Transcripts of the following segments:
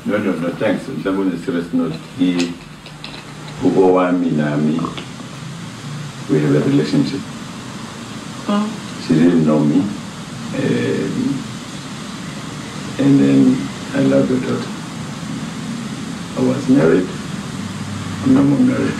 No, thanks. Mhlawumbe serious note. Wami nami, we have a relationship. She didn't know me. And then I love her daughter. I was married. I'm no more married.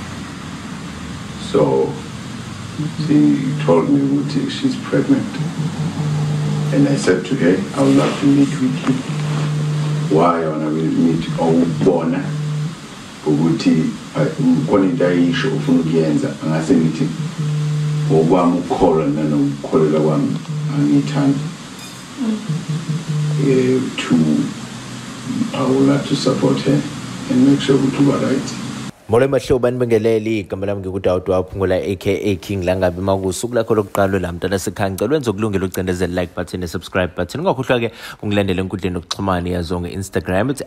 So she told me Uti, she's pregnant. And I said to her, I would love to meet with you. Why I want to meet Bona? Uti, ngikona into ayisho ufuna ukuyenza angase ngithi okwami ukukholwa nanokukholela kwami angithanda. I would like to support her and make sure we do right. Mole mahlobo anibingeleli igama lami ngikudawud waphungula aka King la ngabe makusuku lakho lokuqala la mntana sekhangca lwenza ukulungela ucindezela like button ne subscribe button ungakhohlwa ke ungilandele enkundleni yokuxhumana yazonke Instagram it's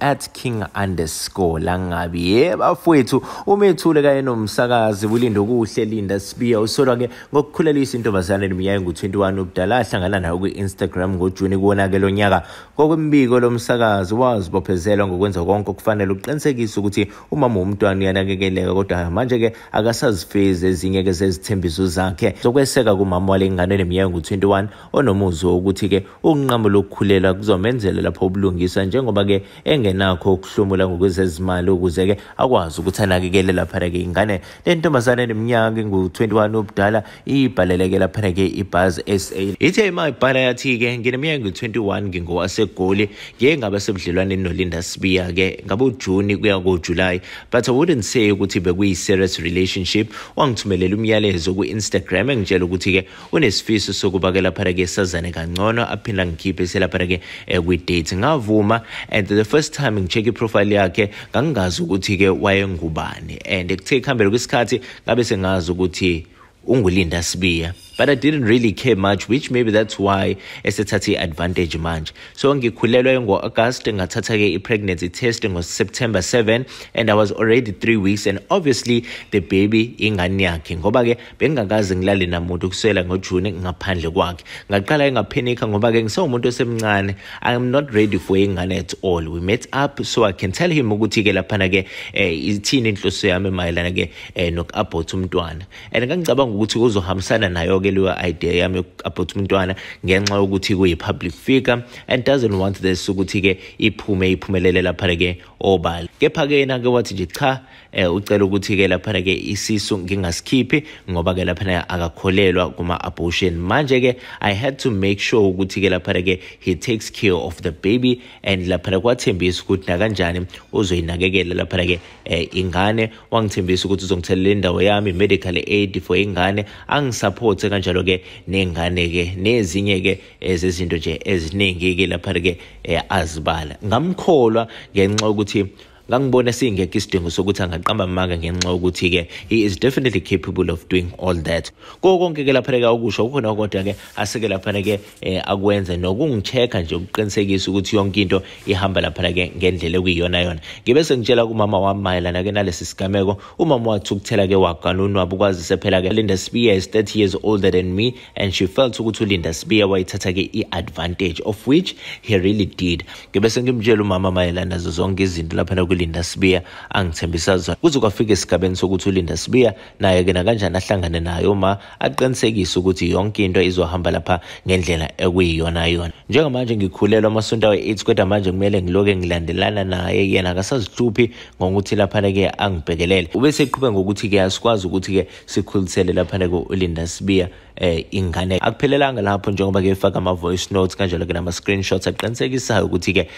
@king_. La ngabe yebafowethu umethule kanye nomsakazi ulindo kuhle linda Sbiya usolwa ke ngokukhulelisa intombazanyane iminyaka engu-21 ubudala ahlangana nayo ku-Instagram ngoJuni kuwona ke lo nyaka ngokwembiko lomsakazi wazibophezela ngokwenza konke okufanele uqinisekisa ukuthi umama womntwana uyanakekeleka kodwa manje ke akasazifezi ezinye ke zezithembiso zakhe zokweseka kumama walengane eneminyaka engu-21 onomuzo ukuthi ke ukunqamo lokukhulela kuzomenzela lapho ubulungisa njengoba ke engenakho ukuhlomula ngokwezezimali ukuze ke akwazi ukuthi anakekele lapha ke ingane lentombazane eneminyaka engu-21 ubudala ibhaleleke lapha ke iBuzz SA ithe mayibhala yathi ke ngineminyaka engu-21 ngingowasegoli ngeke ngabe sebudlelwaneni noLinda Sbiya ke ngabe uJuni kuya kuJuly but I wouldn't say ukuthi bekuyi-serious relationship. Wangithumelela umyalezo ku-Instagram engitshela ukuthi ke unesifiso sokuba ke lapha ke sazane kangcono aphinda ngikhiphe selapha ke kwi-date ngavuma and the first time ngicheck i-profile yakhe ngangingazi ukuthi ke wayengubani and ekuthe kuhambela kwesikhathi ngabe sengazi ukuthi unguLinda Sbiya. But I didn't really care much, which maybe that's why esethathe advantage manje. So ngikhulelwa ngo-August ngathatha ke i-pregnancy test ngo-September 7 and I was already 3 weeks and obviously the baby ingane yakhe ngoba ke bengingakaze ngilale namuntu kusela ngoJuni ngaphandle kwakhe. Ngaqala ngaphanika ngoba ke ngisawumuntu osemncane. I am not ready for ingane at all. We met up so I can tell him ukuthi ke lapha ke ithini inhloso yami mayelana ke noku-abort umntwana. And ngangicabanga ukuthi kuzohambisana nayo leyo idea yami about umntwana ngenxa ukuthi kuyi-public figure and doesn't want this ukuthi ke iphumelele lapha ke obala. Kepha ke yena ke wathi nje cha ucela ukuthi ke lapha ke isisu ngingasikhiphi ngoba ke lapha akakholelwa kuma-abortion. Manje ke I had to make sure ukuthi ke lapha ke he takes care of the baby and lapha kwathembisa ukuthi nakanjani uzoyinakekela lapha ke ingane. Wangithembisa ukuthi uzongithelela indawo yami medical aid for ingane angisupport kanjalo ke nengane ke nezinye ke ezezinto nje eziningi ke lapha ke azibala. Ngamkholwa ngenxa ukuthi ngangibona singekho isidingo sokuthi angaqamba amanga ngenxa ukuthi ke he is definitely capable of doing all that. Konke ke lapha ke ukusho ukhona kodwa ke aseke lapha ke akwenza nokungichecka nje ukuqinisekisa ukuthi yonke into ihamba lapha ke ngendlela ekuyiyona yona. Ngibe sengitshela kumama wami mayelana ke nalesi sigameko. Umama wathi ukuthela ke waganunu wabukwazise phela ke Linda Sbiya is 30 years older than me and she felt ukuthi uLinda Sbiya wayithatha ke i-advantage of which he really did. Ngibe sengimtshela umama mayelana nazo zonke izinto lapha Linda Sbiya angithembisa zona kuze kwafika esigabeni sokuthi uLinda Sbiya naye ke nakanjani ahlangane nayo ma aqinisekisa ukuthi yonke into izohamba lapha ngendlela ekuyiyona yona. Njengamanje ngikhulelwa amasonto ayi-8 kodwa manje kumele ngiloke ngilandelana naye yena akasazihluphi ngokuthi lapha ke angibhekelele. Ubese eqhubeka ngokuthi ke asikwazi ukuthi ke sikhulisele lapha ke uLinda Sbiya ingane. Akuphelelanga lapho njengoba ke efaka ama-voice notes kanjalo ke nama-screenshots aqinisekisayo ukuthi ke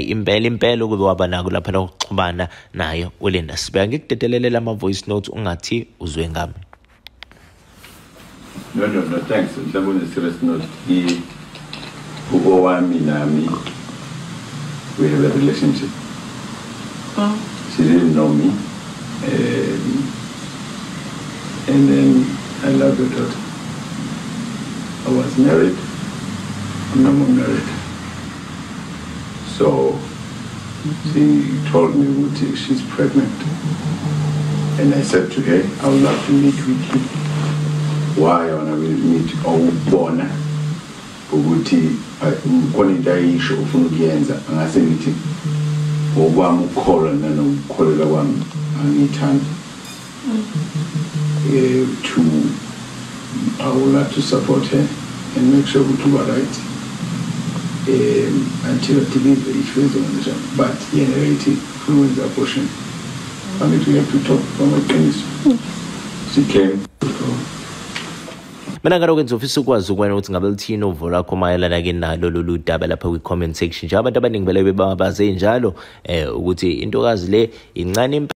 impela ukube waba nako lapha ukuxhumana nayo uLinda Sbiya. Ngikudedelele ama-voice notes ungathi uzwe ngami. No, thanks. Mhlawumbe serious note. Wami nami, we have a relationship. She didn't know me. And then I love her daughter. I was married. I'm no more married. So she told me Uti, she's pregnant. And I said to her, I would love to meet with you. Why I want to meet Bona? Uti, ngikona into ayisho ufuna ukuyenza angase ngithi okwami ukukholwa nanokukholela kwami angithanda I would like to support her and make sure we do right until delivery phase on the but generate influence abortion. I mean, we have to talk from a case. She came. Mina ngalo kwenza ufisa ukwazi ukubona ukuthi ngabe lithini uvo lakho mayelana-ke nalo lolu daba lapha kwi-comment section nje abantu abaningi bele bebabaze njalo ukuthi intokazi le incane